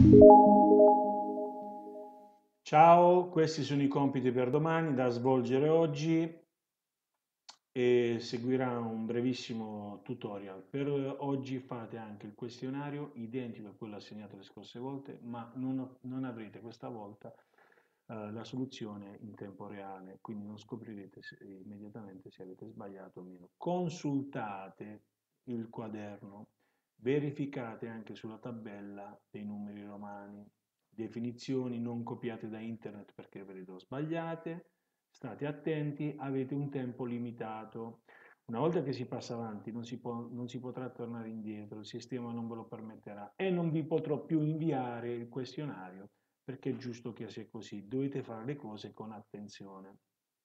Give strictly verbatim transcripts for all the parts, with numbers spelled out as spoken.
Ciao, questi sono i compiti per domani da svolgere oggi e seguirà un brevissimo tutorial. Per oggi fate anche il questionario identico a quello assegnato le scorse volte, ma non, non avrete questa volta eh, la soluzione in tempo reale, quindi non scoprirete se- immediatamente se avete sbagliato o meno. Consultate il quaderno, verificate anche sulla tabella dei numeri romani. Definizioni non copiate da internet perché ve le do sbagliate. State attenti, avete un tempo limitato. Una volta che si passa avanti non si, può, non si potrà tornare indietro, il sistema non ve lo permetterà e non vi potrò più inviare il questionario perché è giusto che sia così. Dovete fare le cose con attenzione.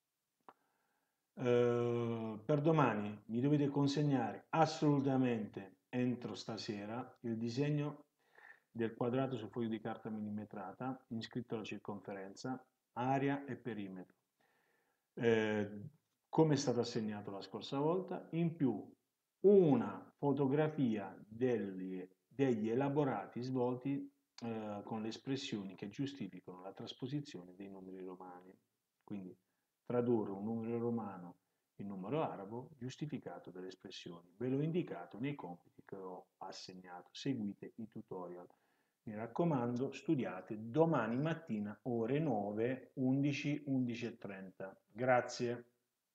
Eh, per domani mi dovete consegnare assolutamente entro stasera il disegno del quadrato su foglio di carta millimetrata, inscritto alla circonferenza, area e perimetro, eh, come è stato assegnato la scorsa volta, in più una fotografia degli, degli elaborati svolti eh, con le espressioni che giustificano la trasposizione dei numeri romani. Quindi tradurre un numero romano in numero arabo giustificato dalle espressioni. Ve l'ho indicato nei compiti che ho assegnato. Seguite i tutorial. Mi raccomando, studiate domani mattina ore nove, undici, undici e trenta. Grazie.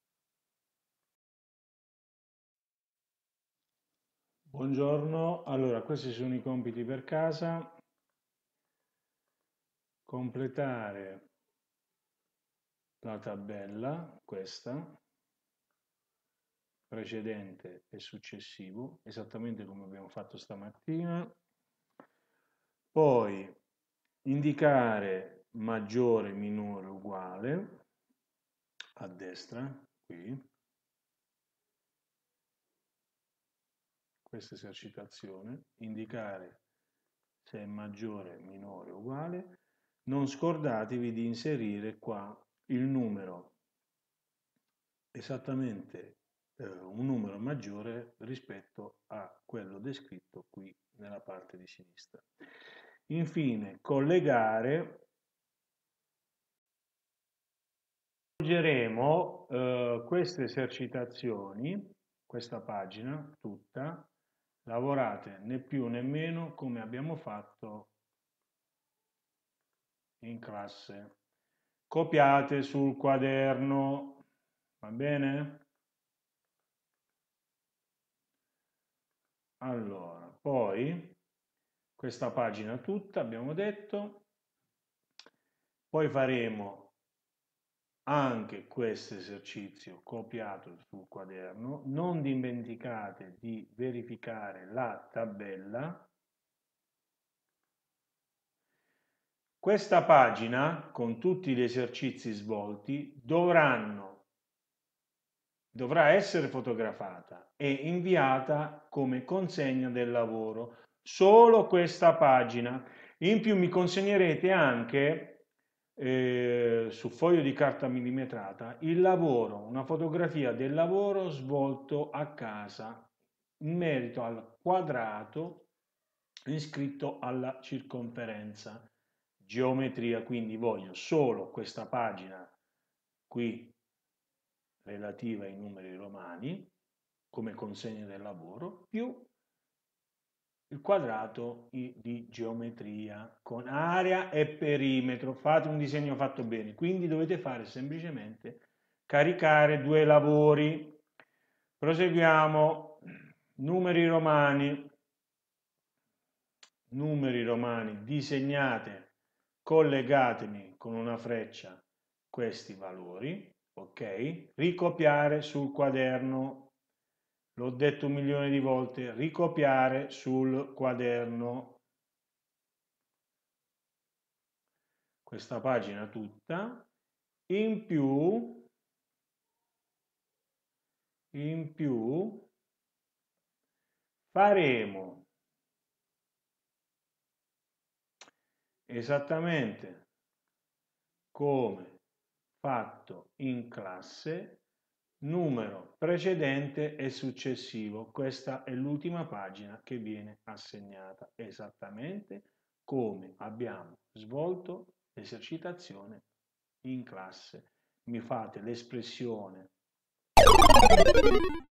Buongiorno, allora questi sono i compiti per casa. Completare la tabella, questa, precedente e successivo, esattamente come abbiamo fatto stamattina. Poi indicare maggiore, minore, uguale, a destra, qui, questa esercitazione, indicare se è maggiore, minore, uguale. Non scordatevi di inserire qua il numero, esattamente eh, un numero maggiore rispetto a quello descritto qui nella parte di sinistra. Infine, collegare. Svolgeremo eh, queste esercitazioni, questa pagina tutta, lavorate né più né meno come abbiamo fatto in classe. Copiate sul quaderno, va bene? Allora, poi questa pagina tutta abbiamo detto, poi faremo anche questo esercizio copiato sul quaderno. Non dimenticate di verificare la tabella. Questa pagina, con tutti gli esercizi svolti, dovranno, dovrà essere fotografata e inviata come consegna del lavoro. Solo questa pagina. In più mi consegnerete anche eh, su foglio di carta millimetrata il lavoro, una fotografia del lavoro svolto a casa in merito al quadrato iscritto alla circonferenza. Geometria, quindi voglio solo questa pagina qui relativa ai numeri romani come consegna del lavoro più il quadrato di geometria con area e perimetro. Fate un disegno fatto bene, quindi dovete fare semplicemente caricare due lavori. Proseguiamo. Numeri romani. Numeri romani, disegnate, collegatemi con una freccia questi valori, ok? Ricopiare sul quaderno, l'ho detto un milione di volte, ricopiare sul quaderno. Questa pagina tutta, in più, in più faremo esattamente come fatto in classe, numero precedente e successivo. Questa è l'ultima pagina che viene assegnata, esattamente come abbiamo svolto l'esercitazione in classe. Mi fate l'espressione